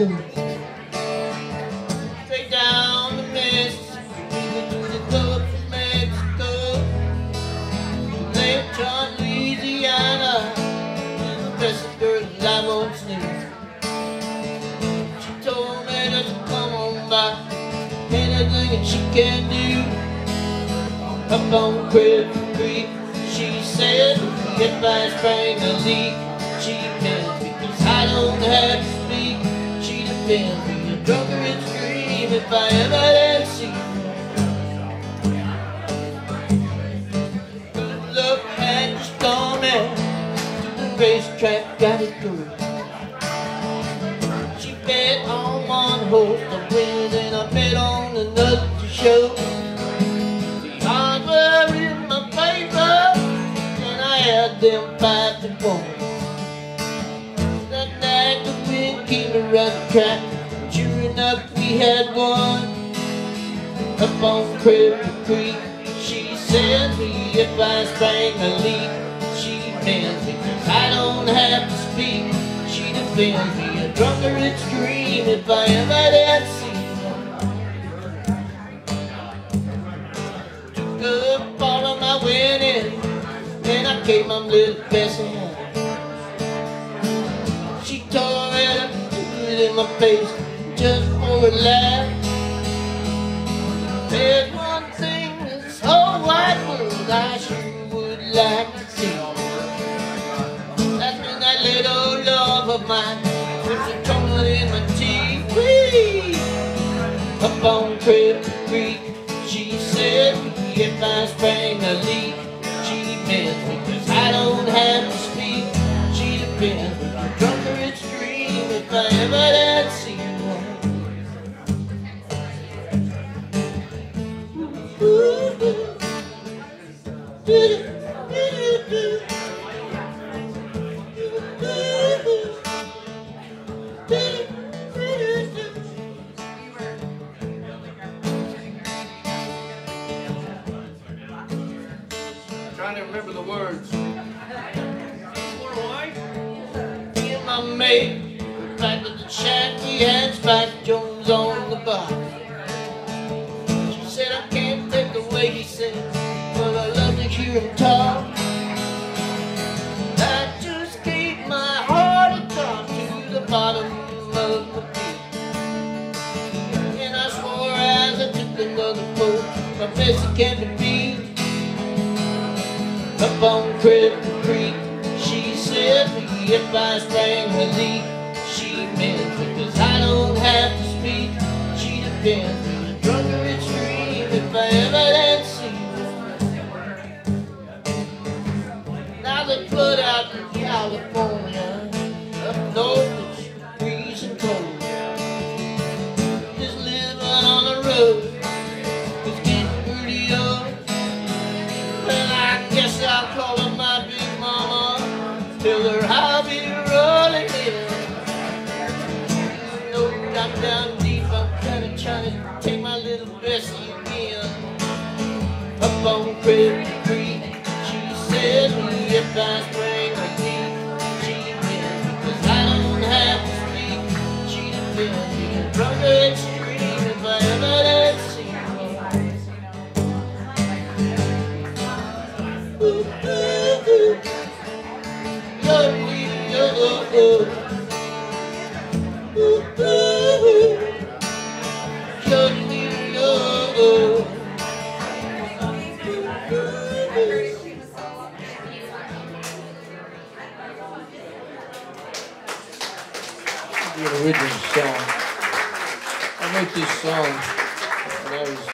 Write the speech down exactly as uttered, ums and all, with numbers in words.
school. Straight down to Mississippi, through the Gulf of Mexico, Lake John, Louisiana, and the best of girls I once knew. She told me just to come on by, anything that she can do. Up on Cripple Creek, she said, if I sprang a leak, she pins me, cause I don't have to speak. She defends me, a drunkard scream if I ever did see. Good luck had just gone out to the racetrack, got it through. She bet on one horse to win, and I bet on another to show. The odds were in my favor, and I had them five to one. That night the wind came around the track, and sure enough we had won. Up on Cripple Creek, she said me if I sprang a leak. She bends me, cause I don't have to speak. She defends me, a drunkard scream if I ever did see. Took up all of my winning, and I gave my little best hand. She tore it up, threw it in my face, just for a laugh. There's one thing in this whole wide world I sure would like to see. That's when that little love of mine puts a tumbling in my teeth. Whee! Up on Cripple Creek, she said if I sprang a leak, she meant me, cause I don't have to speak. She defends me, a drunkard scream if I ever did see one. Trying to remember the words. Me and my mate back at the shack, we had Spike Jones on the bar. She said I can't take the way he sings, but I love to hear him talk. I just gave my heart a drop to the bottom of my feet, and I swore as I took another pull, my best can't be beat. Up on Cripple Creek, she said me if I sprang a leak. She meant me, cause I don't have to speak. She defends me, a drunkard scream if I ever did see one. Now they put out in California, up north it's freezing cold. Just living on the road, it's getting pretty old. Well, I guess I'll call her my big mama, tell her I'll be rolling in. No, I'm down deep, I'm kinda trying to take my little Bessie again. Up on Cripple Creek, she said me if I sprang a leak. She meant me, cause I don't have to speak. She defends me, a drunkard scream if I ever did see one. The original song. I wrote this song when I was